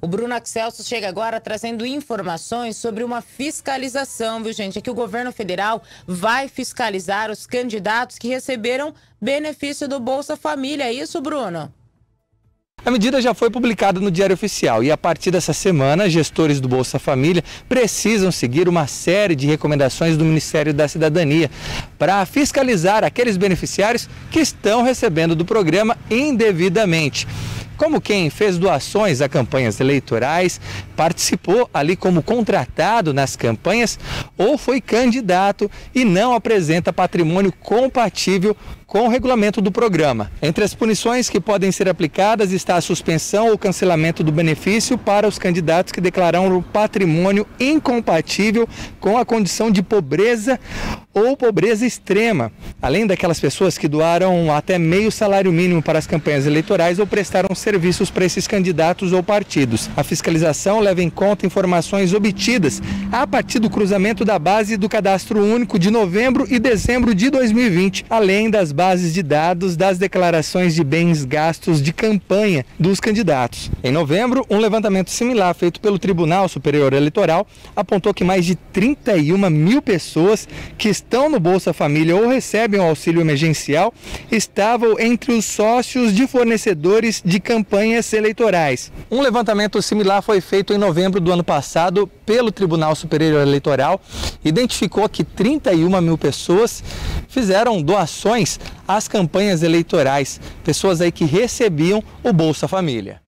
O Bruno Axelso chega agora trazendo informações sobre uma fiscalização, viu, gente? É que o governo federal vai fiscalizar os candidatos que receberam benefício do Bolsa Família. É isso, Bruno? A medida já foi publicada no Diário Oficial e a partir dessa semana, gestores do Bolsa Família precisam seguir uma série de recomendações do Ministério da Cidadania para fiscalizar aqueles beneficiários que estão recebendo do programa indevidamente. Como quem fez doações a campanhas eleitorais, participou ali como contratado nas campanhas ou foi candidato e não apresenta patrimônio compatível com o regulamento do programa. Entre as punições que podem ser aplicadas está a suspensão ou cancelamento do benefício para os candidatos que declararam o patrimônio incompatível com a condição de pobreza ou pobreza extrema, além daquelas pessoas que doaram até meio salário mínimo para as campanhas eleitorais ou prestaram serviços para esses candidatos ou partidos. A fiscalização leva em conta informações obtidas a partir do cruzamento da base do Cadastro Único de novembro e dezembro de 2020, além das bases de dados das declarações de bens gastos de campanha dos candidatos. Em novembro, um levantamento similar feito pelo Tribunal Superior Eleitoral apontou que mais de 31 mil pessoas que estão no Bolsa Família ou recebem o auxílio emergencial estavam entre os sócios de fornecedores de campanhas eleitorais. Um levantamento similar foi feito em novembro do ano passado pelo Tribunal Superior Eleitoral, identificou que 31 mil pessoas fizeram doações às campanhas eleitorais, pessoas aí que recebiam o Bolsa Família.